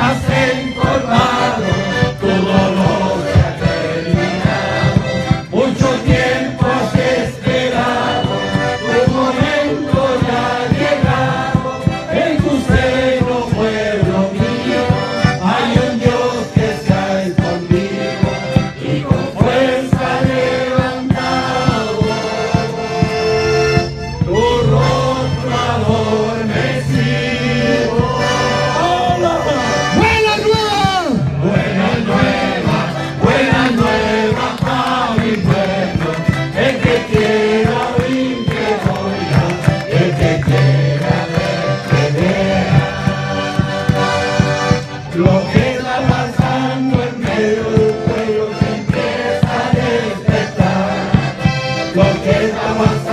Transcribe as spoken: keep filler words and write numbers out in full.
has encorvado, tu dolor se ha terminado. Mucho tiempo has esperado, tu momento ya ha llegado. En tu seno, pueblo mío, hay un Dios que se ha escondido y con fuerza levantado. Tu rostro adormecido. ¡Buenas nuevas! Buenas nuevas, buenas nuevas para mi pueblo. El que quiera oír que oiga, el que quiera ver que vea. Lo que está pasando en medio del pueblo se empieza a despertar. Lo que está pasando